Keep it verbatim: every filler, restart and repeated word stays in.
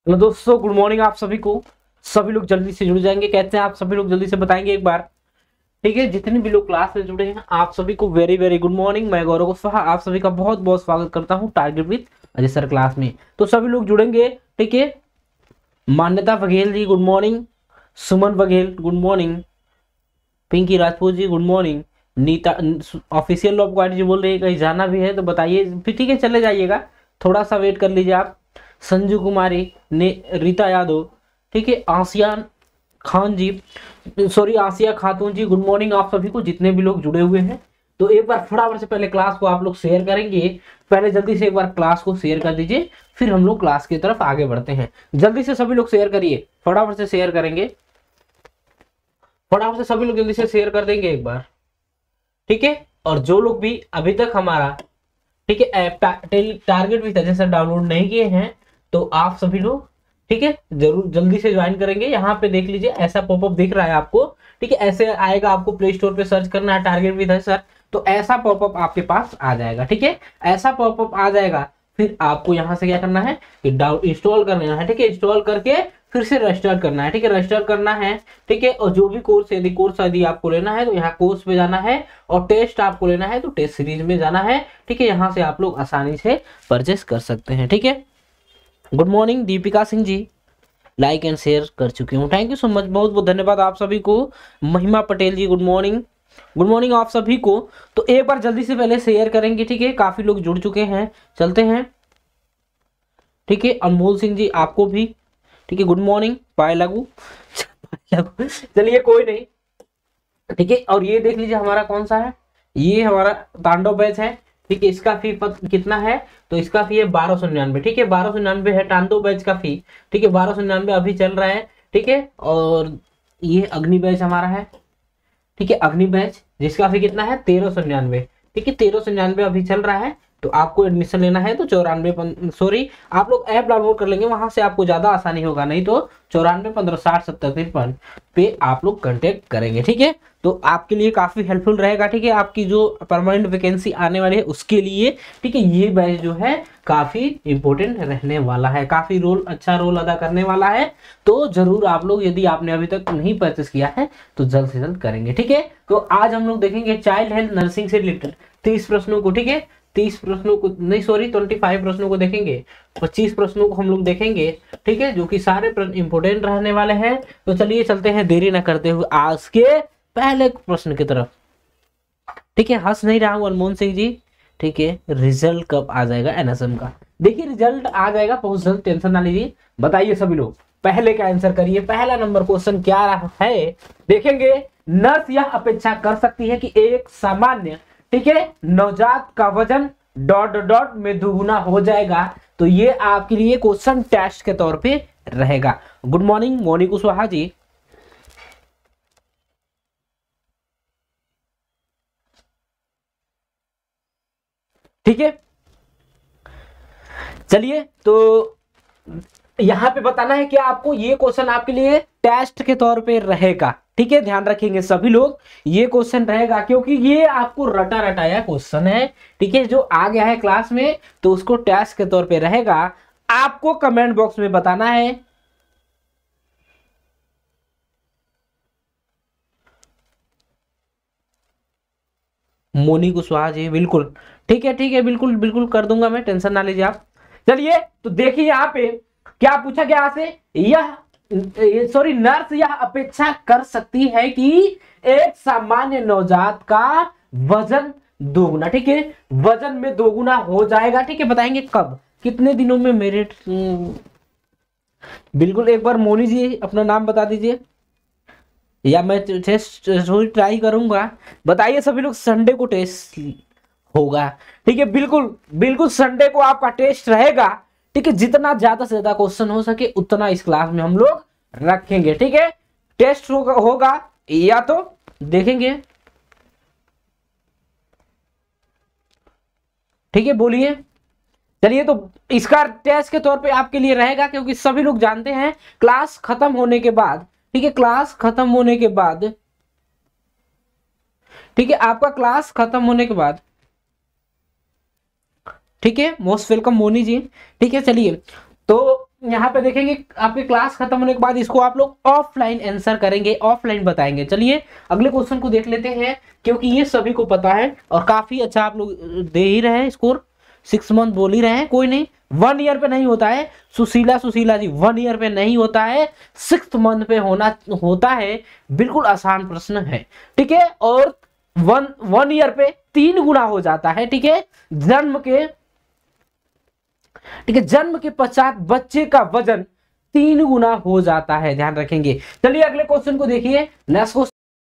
Hello दोस्तों, good morning. आप सभी को सभी लोग जल्दी से जुड़ जाएंगे, कहते हैं आप सभी लोग जल्दी से बताएंगे एक बार। ठीक है, जितने भी लोग क्लास में जुड़े हैं आप सभी को वेरी वेरी गुड मॉर्निंग। मैं गौरव कुशवाहा आप सभी का बहुत बहुत स्वागत करता हूं target with Ajay sir class में। तो सभी लोग जुड़ेंगे। ठीक है, Manyata Baghel ji good morning, Suman Baghel good morning, Pinki Rajput ji good morning, Neeta official लॉब गार्ड जी बोल रही है कहीं जाना भी है तो बताइए फिर। ठीक है, चले जाइएगा, थोड़ा सा वेट कर लीजिए आप। संजू कुमारी ने, रीता यादव, ठीक है, Asiyan Khan ji, sorry Asiya Khatoon ji good morning आप सभी को, जितने भी लोग जुड़े हुए हैं। तो एक बार फटाफट से पहले क्लास को आप लोग शेयर करेंगे। पहले जल्दी से एक बार क्लास को शेयर कर दीजिए, फिर हम लोग क्लास की तरफ आगे बढ़ते हैं। जल्दी से सभी लोग शेयर करिए, फटाफट से शेयर करेंगे, फटाफट से सभी लोग जल्दी से शेयर कर देंगे एक बार। ठीक है, और जो लोग भी अभी तक हमारा, ठीक है, app target with Ajay sir download नहीं किए हैं तो आप सभी लोग, ठीक है, जरूर जल्दी से ज्वाइन करेंगे। यहाँ पे देख लीजिए ऐसा पॉपअप दिख रहा है आपको। ठीक है, ऐसे आएगा, आपको प्ले स्टोर पे सर्च करना है टारगेट विद अजय सर, तो ऐसा पॉपअप आपके पास आ जाएगा। ठीक है, ऐसा पॉपअप आ जाएगा, फिर आपको यहाँ से क्या करना है कि डाउन इंस्टॉल कर लेना है। ठीक है, इंस्टॉल करके फिर से रजिस्टर करना है। ठीक है, रजिस्टर करना है। ठीक है, और जो भी कोर्स, यदि कोर्स यदि आपको लेना है तो यहाँ कोर्स पे जाना है, और टेस्ट आपको लेना है तो टेस्ट सीरीज में जाना है। ठीक है, यहाँ से आप लोग आसानी से परचेस कर सकते हैं। ठीक है, good morning Deepika Singh ji, like and share कर चुकी हूँ, थैंक यू सो मच, बहुत बहुत धन्यवाद आप सभी को। Mahima Patel ji good morning, good morning आप सभी को। तो एक बार जल्दी से पहले शेयर करेंगे। ठीक है, काफी लोग जुड़ चुके हैं, चलते हैं। ठीक है, अनमोल सिंह जी आपको भी, ठीक है, गुड मॉर्निंग। पाए लागू चलिए कोई नहीं। ठीक है, और ये देख लीजिए हमारा कौन सा है, ये हमारा तांडव बैच है। ठीक है, इसका फी पत, कितना है, तो इसका फी है बारह सौ निन्यानवे। ठीक है, बारह सौ निन्यानवे है तांडव बैच का फी। ठीक है, बारह सौ निन्यानवे अभी चल रहा है। ठीक है, और ये अग्नि बैच हमारा है। ठीक है, अग्नि बैच जिसका फी कितना है तेरह सौ निन्यानवे। ठीक है, तेरह सौ निन्यानवे अभी चल रहा है। तो आपको एडमिशन लेना है तो चौरानवे, सॉरी आप लोग ऐप डाउनलोड कर लेंगे, वहां से आपको ज्यादा आसानी होगा, नहीं तो चौरानवे पंद्रह साठ सत्तर तिरपन पे आप लोग कांटेक्ट करेंगे। ठीक है, तो आपके लिए काफी हेल्पफुल रहेगा। ठीक है, आपकी जो परमानेंट वैकेंसी आने वाली है उसके लिए, ठीक है, ये बैच जो है काफी इंपॉर्टेंट रहने वाला है, काफी रोल, अच्छा रोल अदा करने वाला है। तो जरूर आप लोग, यदि आपने अभी तक नहीं परचेस किया है तो जल्द से जल्द करेंगे। ठीक है, तो आज हम लोग देखेंगे चाइल्ड हेल्थ नर्सिंग से रिलेटेड तीस प्रश्नों को। ठीक है, तीस प्रश्नों को नहीं, सॉरी ट्वेंटी फाइव प्रश्नों को देखेंगे, पच्चीस प्रश्नों को हम लोग देखेंगे। ठीक है, जो कि सारे इंपोर्टेंट रहने वाले हैं। तो चलिए चलते हैं देरी न करते हुए आज के पहले प्रश्न की तरफ। ठीक है, हंस नहीं रहा हूं अनमोल सिंह जी। ठीक है, रिजल्ट कब आ जाएगा एनएसएम का? देखिए रिजल्ट आ जाएगा बहुत जल्द, टेंशन ना लीजिए। बताइए सभी लोग, पहले का आंसर करिए। पहला नंबर क्वेश्चन क्या है देखेंगे। नर्स यह अपेक्षा कर सकती है कि एक सामान्य, ठीक है, नवजात का वजन डॉट डॉट में दुगुना हो जाएगा। तो ये आपके लिए क्वेश्चन टेस्ट के तौर पे रहेगा। Good morning Moni Kushwaha ji. ठीक है, चलिए तो यहां पे बताना है कि आपको ये क्वेश्चन आपके लिए टेस्ट के तौर पे रहेगा। ठीक है, ध्यान रखेंगे सभी लोग, ये क्वेश्चन रहेगा क्योंकि ये आपको रटा रटाया क्वेश्चन है। ठीक है, जो आ गया है क्लास में तो उसको टेस्ट के तौर पे रहेगा। आपको कमेंट बॉक्स में बताना है। मोनी कुशवाहा जी बिल्कुल, ठीक है ठीक है, बिल्कुल बिल्कुल कर दूंगा मैं, टेंशन ना लीजिए आप। चलिए तो देखिए यहाँ पे क्या पूछा गया से, यह सॉरी नर्स यह अपेक्षा कर सकती है कि एक सामान्य नवजात का वजन दोगुना, ठीक है, वजन में दोगुना हो जाएगा। ठीक है, बताएंगे कब, कितने दिनों में मेरिट। बिल्कुल, एक बार मोनी जी अपना नाम बता दीजिए या मैं टेस्ट ट्राई करूंगा। बताइए सभी लोग, संडे को टेस्ट होगा। ठीक है, बिल्कुल बिल्कुल संडे को आपका टेस्ट रहेगा। ठीक है, जितना ज्यादा से ज्यादा क्वेश्चन हो सके उतना इस क्लास में हम लोग रखेंगे। ठीक है, टेस्ट होगा होगा या तो देखेंगे। ठीक है, बोलिए। चलिए तो इसका टेस्ट के तौर पे आपके लिए रहेगा क्योंकि सभी लोग जानते हैं क्लास खत्म होने के बाद, ठीक है, क्लास खत्म होने के बाद, ठीक है, आपका क्लास खत्म होने के बाद, ठीक है, मोस्ट वेलकम मोनी जी। ठीक है, चलिए तो यहाँ पे देखेंगे आपके क्लास खत्म होने के बाद इसको आप लोग ऑफलाइन आंसर करेंगे, ऑफलाइन बताएंगे। चलिए अगले क्वेश्चन को देख लेते हैं, क्योंकि ये सभी को पता है और काफी अच्छा आप लोग दे ही रहे हैं स्कोर, सिक्स मंथ बोल ही रहे हैं, कोई नहीं, वन ईयर पे नहीं होता है सुशीला सुशीला जी, वन ईयर पे नहीं होता है, सिक्स मंथ पे होना होता है। बिल्कुल आसान प्रश्न है, ठीक है। और वन वन ईयर पे तीन गुना हो जाता है, ठीक है, जन्म के, ठीक है, जन्म के पश्चात बच्चे का वजन तीन गुना हो जाता है, ध्यान रखेंगे। चलिए अगले क्वेश्चन को देखिए, नेक्स्ट क्वेश्चन